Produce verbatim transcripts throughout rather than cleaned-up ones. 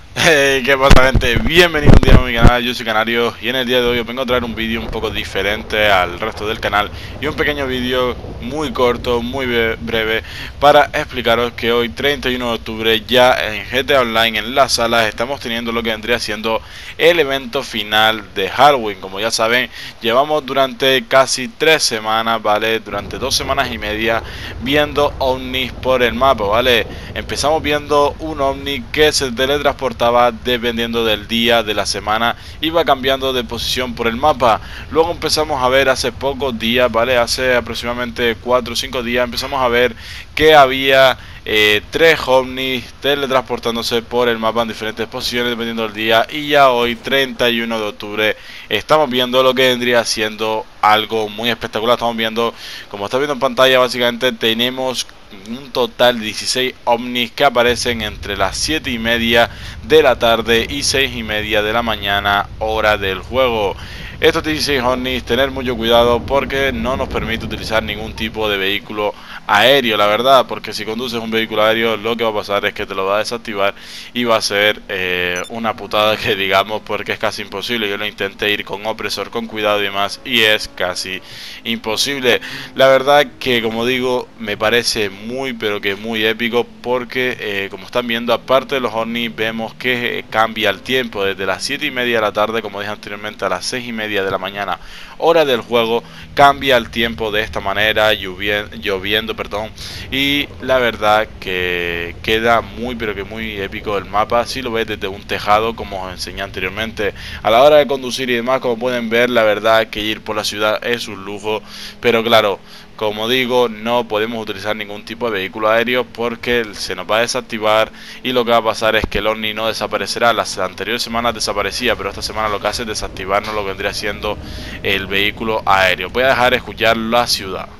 Hey, ¿qué pasa, gente? Bienvenido un día a mi canal, yo soy Canario y en el día de hoy os vengo a traer un vídeo un poco diferente al resto del canal y un pequeño vídeo muy corto, muy breve para explicaros que hoy treinta y uno de octubre ya en G T A Online en las salas estamos teniendo lo que vendría siendo el evento final de Halloween. Como ya saben, llevamos durante casi tres semanas, ¿vale? Durante dos semanas y media viendo ovnis por el mapa, ¿vale? Empezamos viendo un ovni que se teletransportaba dependiendo del día de la semana, iba cambiando de posición por el mapa. Luego empezamos a ver hace pocos días, vale, hace aproximadamente cuatro o cinco días, empezamos a ver que había eh, tres ovnis teletransportándose por el mapa en diferentes posiciones dependiendo del día. Y ya hoy, treinta y uno de octubre, estamos viendo lo que vendría siendo algo muy espectacular. Estamos viendo, como está viendo en pantalla, básicamente tenemos un total de dieciséis ovnis que aparecen entre las siete y media de la tarde y seis y media de la mañana, hora del juego. Estos dieciséis ovnis, tener mucho cuidado porque no nos permite utilizar ningún tipo de vehículo aéreo, la verdad, porque si conduces un vehículo aéreo lo que va a pasar es que te lo va a desactivar y va a ser eh, una putada que digamos, porque es casi imposible. Yo lo intenté ir con opresor, con cuidado y demás, y es casi imposible. La verdad que, como digo, me parece muy pero que muy épico porque eh, como están viendo, aparte de los ovnis, vemos que eh, cambia el tiempo desde las siete y media de la tarde, como dije anteriormente, a las seis y media de la mañana, hora del juego. Cambia el tiempo de esta manera, lloviendo, lloviendo perdón, y la verdad que queda muy pero que muy épico el mapa si lo ves desde un tejado, como os enseñé anteriormente. A la hora de conducir y demás, como pueden ver, la verdad que ir por la ciudad es un lujo, pero claro, como digo, no podemos utilizar ningún tipo de vehículo aéreo porque se nos va a desactivar y lo que va a pasar es que el ovni no desaparecerá. Las anteriores semanas desaparecía, pero esta semana lo que hace es desactivarnos lo que vendría siendo el vehículo aéreo. Voy a dejar escuchar la ciudad.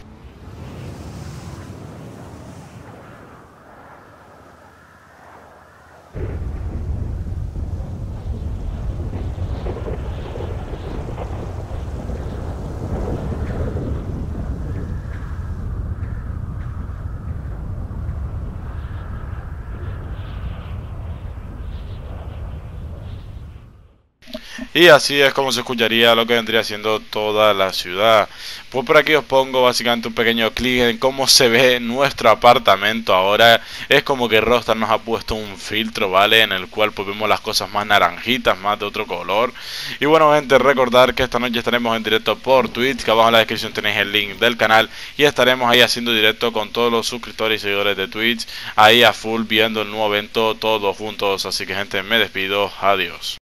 Y así es como se escucharía lo que vendría siendo toda la ciudad. Pues por aquí os pongo básicamente un pequeño clic en cómo se ve nuestro apartamento ahora. Es como que Rockstar nos ha puesto un filtro, ¿vale? En el cual pues vemos las cosas más naranjitas, más de otro color. Y bueno, gente, recordar que esta noche estaremos en directo por Twitch, que abajo en la descripción tenéis el link del canal. Y estaremos ahí haciendo directo con todos los suscriptores y seguidores de Twitch, ahí a full viendo el nuevo evento todos juntos. Así que, gente, me despido, adiós.